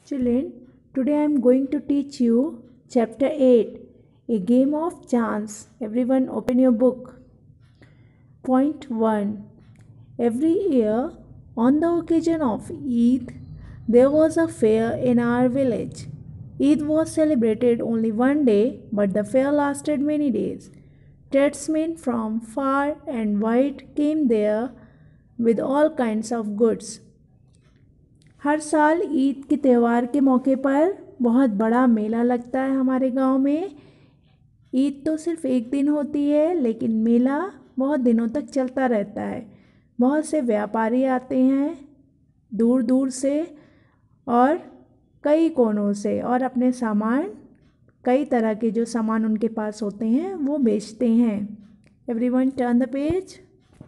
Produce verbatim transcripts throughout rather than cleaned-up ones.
Children, today I am going to teach you chapter eight, a game of chance. Everyone open your book. Point one. Every year on the occasion of Eid, there was a fair in our village. Eid was celebrated only one day, but the fair lasted many days. Tradesmen from far and wide came there with all kinds of goods. हर साल ईद के त्यौहार के मौके पर बहुत बड़ा मेला लगता है हमारे गांव में। ईद तो सिर्फ एक दिन होती है, लेकिन मेला बहुत दिनों तक चलता रहता है। बहुत से व्यापारी आते हैं दूर दूर से और कई कोनों से, और अपने सामान, कई तरह के जो सामान उनके पास होते हैं वो बेचते हैं। Everyone turn the page.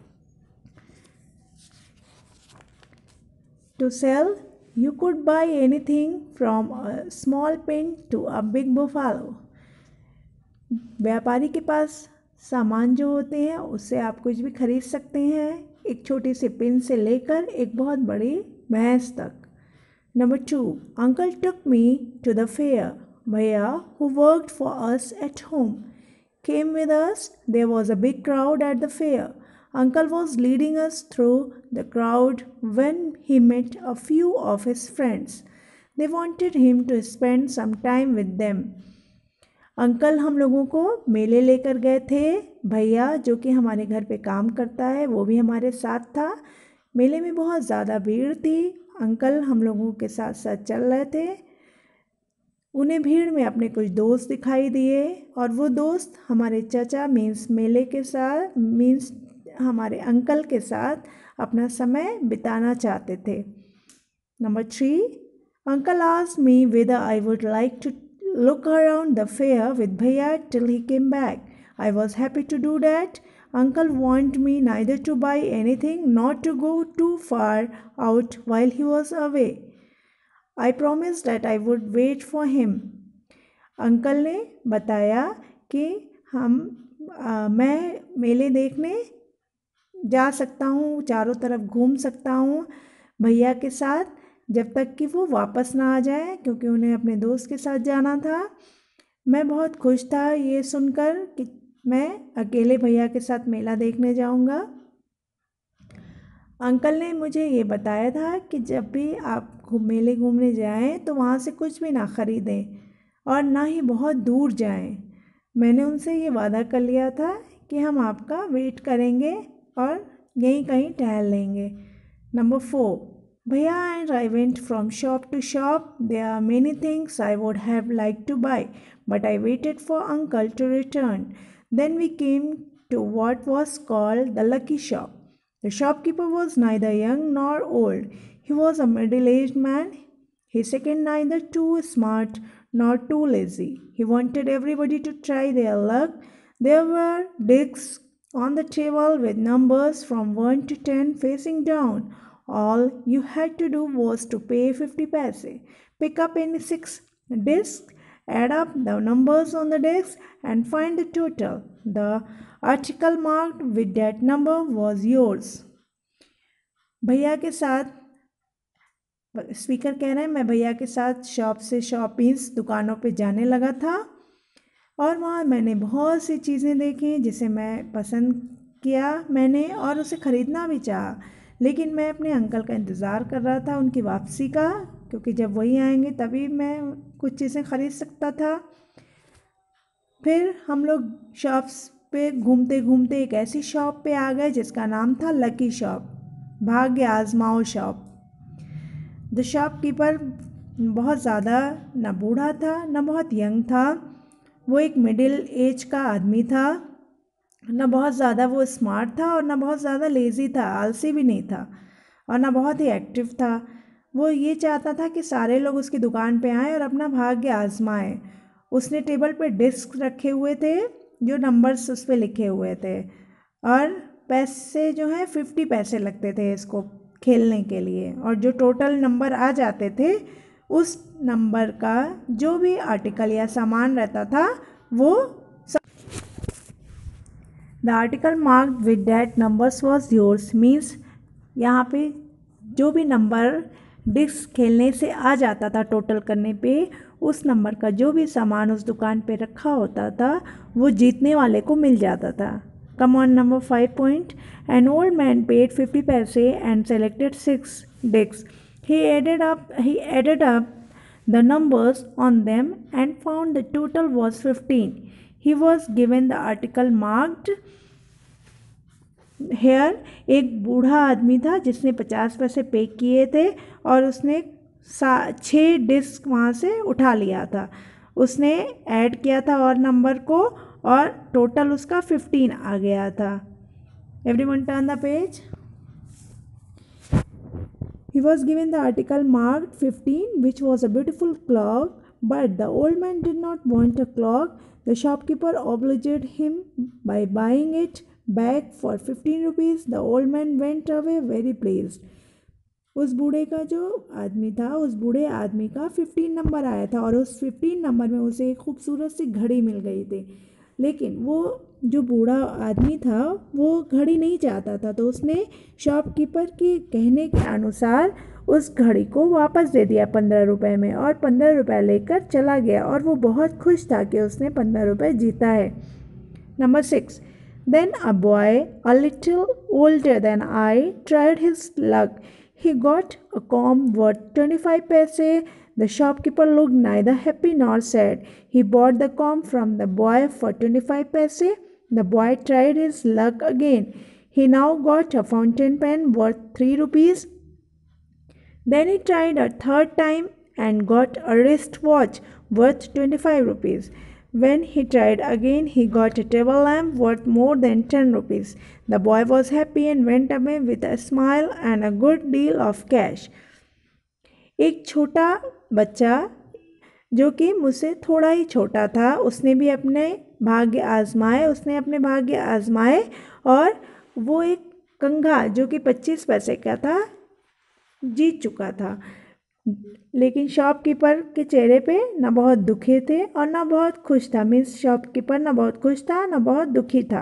To sell, you could buy anything from a small pin to a big buffalo. व्यापारी के पास सामान जो होते हैं उससे आप कुछ भी खरीद सकते हैं, एक छोटी सी पिन से लेकर एक बहुत बड़ी भैंस तक। Number two, uncle took me to the fair. भैया, who worked for us at home, came with us. There was a big crowd at the fair. Uncle was leading us through the crowd when he met a few of his friends. They wanted him to spend some time with them. Uncle हम लोगों को मेले लेकर गए थे। भैया जो कि हमारे घर पे काम करता है वो भी हमारे साथ था। मेले में बहुत ज़्यादा भीड़ थी। अंकल हम लोगों के साथ साथ चल रहे थे। उन्हें भीड़ में अपने कुछ दोस्त दिखाई दिए, और वो दोस्त हमारे चाचा मीन्स मेले के साथ मीन्स हमारे अंकल के साथ अपना समय बिताना चाहते थे। Number three, uncle asked me whether I would like to look around the fair with भैया till he came back. I was happy to do that. Uncle warned me neither to buy anything nor to go too far out while he was away. I promised that I would wait for him. Uncle ने बताया कि हम आ, मैं मेले देखने जा सकता हूँ, चारों तरफ घूम सकता हूँ भैया के साथ, जब तक कि वो वापस ना आ जाए, क्योंकि उन्हें अपने दोस्त के साथ जाना था। मैं बहुत खुश था ये सुनकर कि मैं अकेले भैया के साथ मेला देखने जाऊँगा। अंकल ने मुझे ये बताया था कि जब भी आप मेले घूमने जाएं तो वहाँ से कुछ भी ना ख़रीदें और ना ही बहुत दूर जाएं। मैंने उनसे ये वादा कर लिया था कि हम आपका वेट करेंगे और यहीं कहीं टहल लेंगे। नंबर फोर, भैया and I went from shop to shop. There are many things I would have like to buy, but I waited for uncle to return. Then we came to what was called the lucky shop. The shopkeeper was neither young nor old. He was a middle-aged man. He second neither too smart nor too lazy. He wanted everybody to try their luck. There were discs on the table with numbers from one to ten facing down. All you had to do was to pay fifty paise. Pick up any six discs, add up the numbers on the discs, and find the total. The article marked with that number was yours. भैया के साथ, speaker कह रहे हैं, मैं भैया के साथ शॉप से शॉप मीन्स दुकानों पे जाने लगा था, और वहाँ मैंने बहुत सी चीज़ें देखी जिसे मैं पसंद किया मैंने और उसे ख़रीदना भी चाहा। लेकिन मैं अपने अंकल का इंतज़ार कर रहा था, उनकी वापसी का, क्योंकि जब वही आएंगे तभी मैं कुछ चीज़ें ख़रीद सकता था। फिर हम लोग शॉप्स पे घूमते घूमते एक ऐसी शॉप पे आ गए जिसका नाम था लकी शॉप, भाग्य आजमाओ शॉप। द शॉपकीपर बहुत ज़्यादा न बूढ़ा था न बहुत यंग था। वो एक मिडिल एज का आदमी था। न बहुत ज़्यादा वो स्मार्ट था और न बहुत ज़्यादा लेज़ी था, आलसी भी नहीं था, और न बहुत ही एक्टिव था। वो ये चाहता था कि सारे लोग उसकी दुकान पे आएँ और अपना भाग्य आजमाएं। उसने टेबल पे डिस्क रखे हुए थे जो नंबर्स उस पर लिखे हुए थे, और पैसे जो हैं फिफ्टी पैसे लगते थे इसको खेलने के लिए, और जो टोटल नंबर आ जाते थे उस नंबर का जो भी आर्टिकल या सामान रहता था वो the article marked with that numbers was yours means यहाँ पे जो भी नंबर डिस्क खेलने से आ जाता था टोटल करने पे, उस नंबर का जो भी सामान उस दुकान पे रखा होता था वो जीतने वाले को मिल जाता था। Come on number five point, an old man paid fifty पैसे and selected six disc. He added up he added up the numbers on them and found the total was fifteen. He was given the article marked here. एक बूढ़ा आदमी था जिसने पचास पैसे पे किए थे और उसने छः डिस्क वहाँ से उठा लिया था। उसने ऐड किया था और नंबर को और टोटल उसका फिफ्टीन आ गया था। Everyone turn the page. He was given the article marked fifteen, which was a beautiful clock, but the old man did not want a clock. The shopkeeper obliged him by buying it back for fifteen rupees. The old man went away very pleased. उस बूढ़े का जो आदमी था, उस बूढ़े आदमी का फिफ्टीन नंबर आया था और उस फिफ्टीन नंबर में उसे एक खूबसूरत सी घड़ी मिल गई थी। लेकिन वो जो बूढ़ा आदमी था वो घड़ी नहीं चाहता था, तो उसने शॉपकीपर के कहने के अनुसार उस घड़ी को वापस दे दिया पंद्रह रुपये में और पंद्रह रुपये लेकर चला गया और वो बहुत खुश था कि उसने पंद्रह रुपये जीता है। Number six, then a boy a little older than I tried his luck. He got a comb worth twenty-five paise. The shopkeeper looked neither happy nor sad. He bought the comb from the boy for twenty-five paise. The boy tried his luck again. He now got a fountain pen worth three rupees. Then he tried a third time and got a wristwatch worth twenty-five rupees. When he tried again, he got a table lamp worth more than ten rupees. The boy was happy and went away with a smile and a good deal of cash. एक छोटा बच्चा जो कि मुझसे थोड़ा ही छोटा था, उसने भी अपने भाग्य आजमाए उसने अपने भाग्य आजमाए और वो एक कंघा जो कि पच्चीस पैसे का था जीत चुका था। लेकिन शॉपकीपर के चेहरे पे ना बहुत दुखी थे और ना बहुत खुश था। मीन्स शॉपकीपर ना बहुत खुश था ना बहुत दुखी था।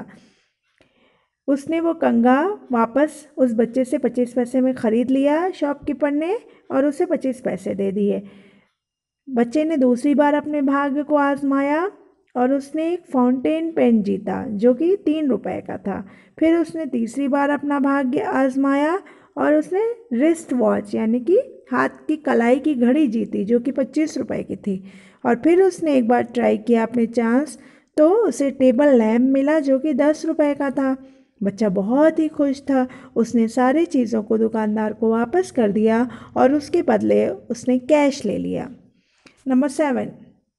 उसने वो कंघा वापस उस बच्चे से पच्चीस पैसे में ख़रीद लिया शॉपकीपर ने और उसे पच्चीस पैसे दे दिए। बच्चे ने दूसरी बार अपने भाग्य को आजमाया और उसने एक फाउंटेन पेन जीता जो कि तीन रुपए का था। फिर उसने तीसरी बार अपना भाग्य आजमाया और उसने रिस्ट वॉच यानी कि हाथ की कलाई की घड़ी जीती जो कि पच्चीस रुपए की थी। और फिर उसने एक बार ट्राई किया अपने चांस, तो उसे टेबल लैम्प मिला जो कि दस रुपए का था। बच्चा बहुत ही खुश था। उसने सारी चीज़ों को दुकानदार को वापस कर दिया और उसके बदले उसने कैश ले लिया। Number seven,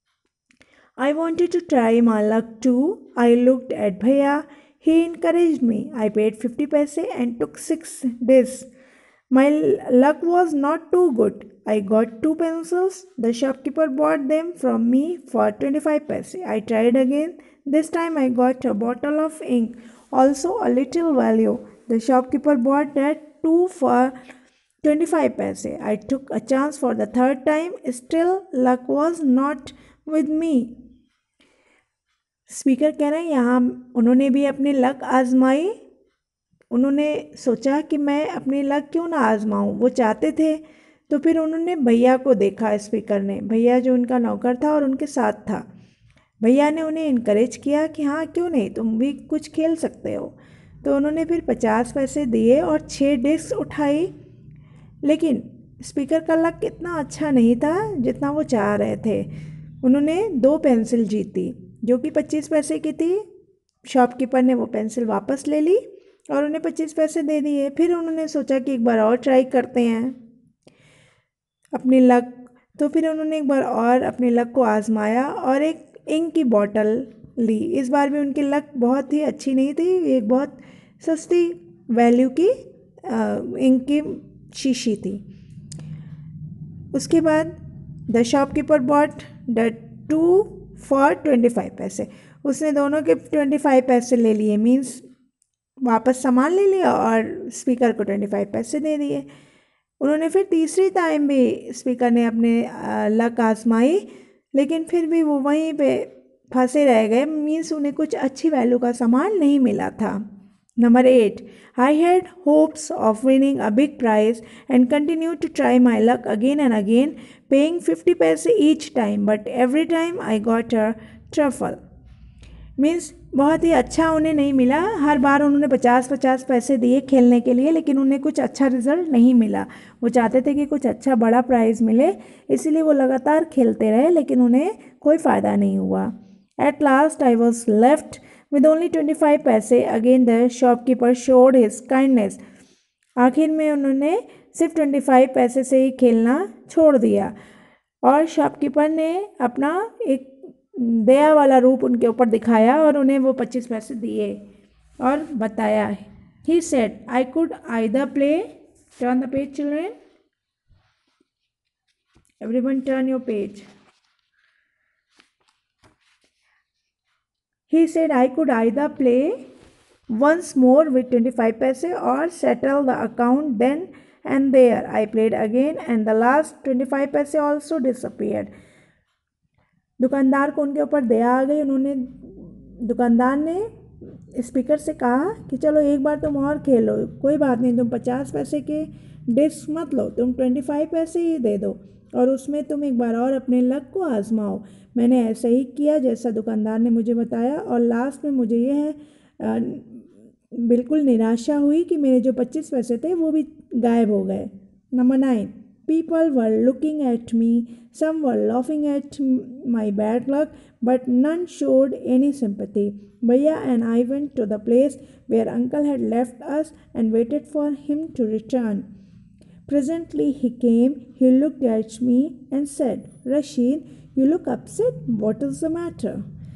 I wanted to try my luck too. I looked at Bhaiya. He encouraged me. I paid fifty paise and took six discs. My luck was not too good. I got two pencils. The shopkeeper bought them from me for twenty-five paise. I tried again. This time I got a bottle of ink, also a little value. The shopkeeper bought that too for twenty-five paise. I took a chance for the third time. Still, luck was not with me. Speaker कह रहे हैं यहाँ उन्होंने भी अपनी luck आजमाई। उन्होंने सोचा कि मैं अपनी लक क्यों ना आजमाऊँ, वो चाहते थे। तो फिर उन्होंने भैया को देखा। स्पीकर ने भैया जो उनका नौकर था और उनके साथ था, भैया ने उन्हें इनकरेज किया कि हाँ क्यों नहीं, तुम भी कुछ खेल सकते हो। तो उन्होंने फिर पचास पैसे दिए और छः डिस्क उठाई। लेकिन स्पीकर का लक इतना अच्छा नहीं था जितना वो चाह रहे थे। उन्होंने दो पेंसिल जीती जो कि पच्चीस पैसे की थी। शॉपकीपर ने वो पेंसिल वापस ले ली और उन्हें पच्चीस पैसे दे दिए। फिर उन्होंने सोचा कि एक बार और ट्राई करते हैं अपनी लक। तो फिर उन्होंने एक बार और अपनी लक को आजमाया और एक इंक की बॉटल ली। इस बार भी उनकी लक बहुत ही अच्छी नहीं थी। एक बहुत सस्ती वैल्यू की इंक की शीशी थी। उसके बाद the shopkeeper bought the two for twenty five पैसे। उसने दोनों के ट्वेंटी फाइव पैसे ले लिए। मीन्स वापस सामान ले लिया और स्पीकर को ट्वेंटी फाइव पैसे दे दिए। उन्होंने फिर तीसरी टाइम भी स्पीकर ने अपने लक आजमाई, लेकिन फिर भी वो वहीं पे फंसे रह गए। मीन्स उन्हें कुछ अच्छी वैल्यू का सामान नहीं मिला था। Number eight. I had hopes of winning a big prize and continued to try my luck again and again, paying fifty paise each time, but every time I got a truffle. Means बहुत ही अच्छा उन्हें नहीं मिला। हर बार उन्होंने पचास पचास पैसे दिए खेलने के लिए, लेकिन उन्हें कुछ अच्छा रिजल्ट नहीं मिला। वो चाहते थे कि कुछ अच्छा बड़ा प्राइज़ मिले, इसीलिए वो लगातार खेलते रहे, लेकिन उन्हें कोई फ़ायदा नहीं हुआ। At last I was left with only twenty five पैसे। Again the shopkeeper showed his kindness. आखिर में उन्होंने सिर्फ ट्वेंटी फाइव पैसे से ही खेलना छोड़ दिया और शॉपकीपर ने अपना एक दया वाला रूप उनके ऊपर दिखाया और उन्हें वो पच्चीस पैसे दिए और बताया, he said I could either play, turn the page children, everyone turn your page. He said I could either play once more with twenty-five paise or settle the account then and there. I played again and the last twenty-five paise also disappeared. दुकानदार को उनके ऊपर दया आ गई। उन्होंने दुकानदार ने speaker से कहा कि चलो एक बार तुम और खेलो, कोई बात नहीं, तुम पचास पैसे के डिस्क मत लो, तुम ट्वेंटी फाइव पैसे ही दे दो और उसमें तुम एक बार और अपने लक को आजमाओ। मैंने ऐसा ही किया जैसा दुकानदार ने मुझे बताया और लास्ट में मुझे ये है आ, बिल्कुल निराशा हुई कि मेरे जो पच्चीस पैसे थे वो भी गायब हो गए। Number nine. People were looking at me, some were laughing at my bad luck, but none showed any sympathy. Bhaiya and I went to the place where uncle had left us and waited for him to return. Presently he came, he looked at me and said, Rashid, you look upset, what is the matter?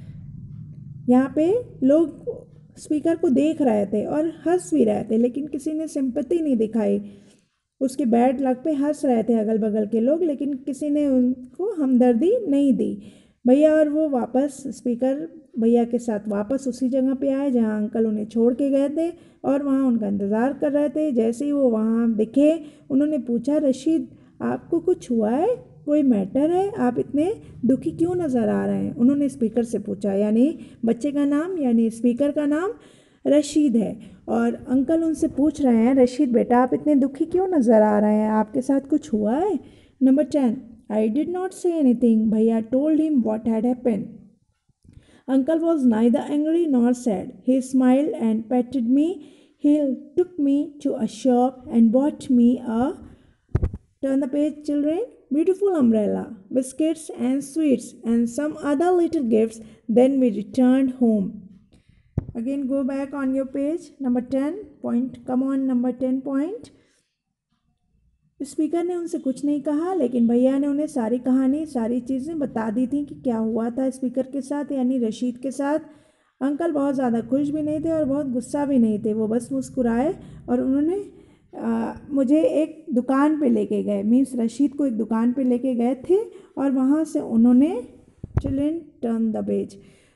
यहाँ पे लोग speaker को देख रहे थे और हंस भी रहे थे, लेकिन किसी ने सिंपैथी नहीं दिखाई। उसके बैड लक पे हंस रहे थे अगल बगल के लोग, लेकिन किसी ने उनको हमदर्दी नहीं दी। भैया और वो वापस स्पीकर भैया के साथ वापस उसी जगह पे आए जहाँ अंकल उन्हें छोड़ के गए थे और वहाँ उनका इंतज़ार कर रहे थे। जैसे ही वो वहाँ दिखे, उन्होंने पूछा, रशीद आपको कुछ हुआ है, कोई मैटर है, आप इतने दुखी क्यों नज़र आ रहे हैं? उन्होंने स्पीकर से पूछा, यानी बच्चे का नाम यानी स्पीकर का नाम रशीद है और अंकल उनसे पूछ रहे हैं, रशीद बेटा आप इतने दुखी क्यों नज़र आ रहे हैं, आपके साथ कुछ हुआ है? Number ten. I did not say anything. भैया told him what had happened. Uncle was neither angry nor sad. He smiled and patted me. He took me to a shop and bought me a, turn the page children, beautiful umbrella, biscuits and sweets and some other little gifts. Then we returned home. Again go back on your page. Number ten point. Come on, number ten point. Speaker ने उनसे कुछ नहीं कहा, लेकिन भैया ने उन्हें सारी कहानी सारी चीज़ें बता दी थी कि क्या हुआ था स्पीकर के साथ यानी रशीद के साथ। अंकल बहुत ज़्यादा खुश भी नहीं थे और बहुत गुस्सा भी नहीं थे, वो बस मुस्कुराए और उन्होंने आ, मुझे एक दुकान पे लेके गए, मीन्स रशीद को एक दुकान पे लेके गए थे और वहाँ से उन्होंने, चिल्ड्रन टर्न द पेज,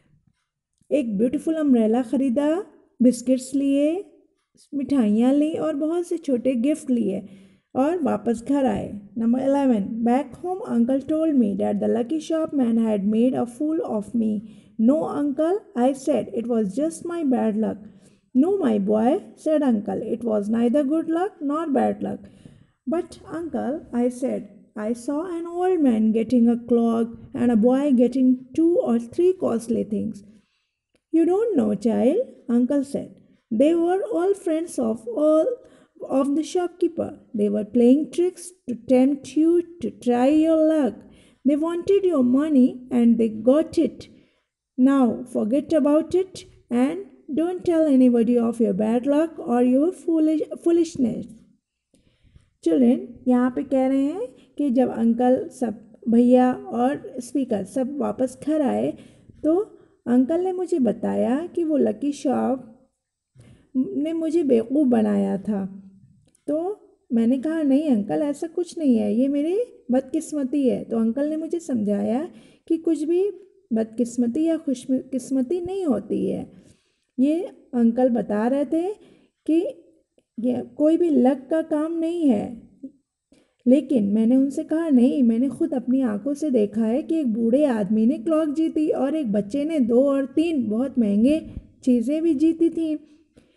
एक ब्यूटीफुल अम्ब्रेला ख़रीदा, बिस्किट्स लिए, मिठाइयाँ ली और बहुत से छोटे गिफ्ट लिए और वापस घर आए। Number eleven. Back home uncle told me that the lucky shop man had made a fool of me. No uncle, I said, it was just my bad luck. No my boy, said uncle, it was neither good luck nor bad luck. But uncle, I said, I saw an old man getting a clock and a boy getting two or three costly things. You don't know, child, uncle said. They were all friends of all of the shopkeeper. They were playing tricks to tempt you to try your luck. They wanted your money and they got it. Now forget about it and don't tell anybody of your bad luck or your foolish foolishness. Children यहाँ पे कह रहे हैं कि जब uncle सब भैया और स्पीकर सब वापस घर आए तो अंकल ने मुझे बताया कि वो लकी शॉप ने मुझे बेवकूफ़ बनाया था। तो मैंने कहा, नहीं अंकल, ऐसा कुछ नहीं है, ये मेरी बदकिस्मती है। तो अंकल ने मुझे समझाया कि कुछ भी बदकिस्मती या खुशकिस्मती नहीं होती है। ये अंकल बता रहे थे कि ये कोई भी लक का काम नहीं है। लेकिन मैंने उनसे कहा, नहीं, मैंने खुद अपनी आंखों से देखा है कि एक बूढ़े आदमी ने क्लॉक जीती और एक बच्चे ने दो और तीन बहुत महंगे चीज़ें भी जीती थी।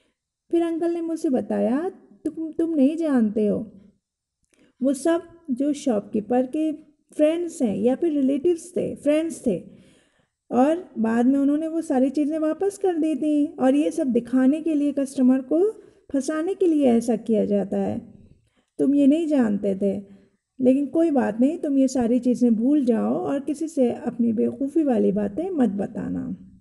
फिर अंकल ने मुझसे बताया, तुम तुम नहीं जानते हो, वो सब जो शॉपकीपर के फ्रेंड्स हैं या फिर रिलेटिव्स थे, फ्रेंड्स थे, और बाद में उन्होंने वो सारी चीज़ें वापस कर दी थी, और ये सब दिखाने के लिए, कस्टमर को फंसाने के लिए ऐसा किया जाता है। तुम ये नहीं जानते थे, लेकिन कोई बात नहीं, तुम ये सारी चीज़ें भूल जाओ और किसी से अपनी बेवकूफ़ी वाली बातें मत बताना।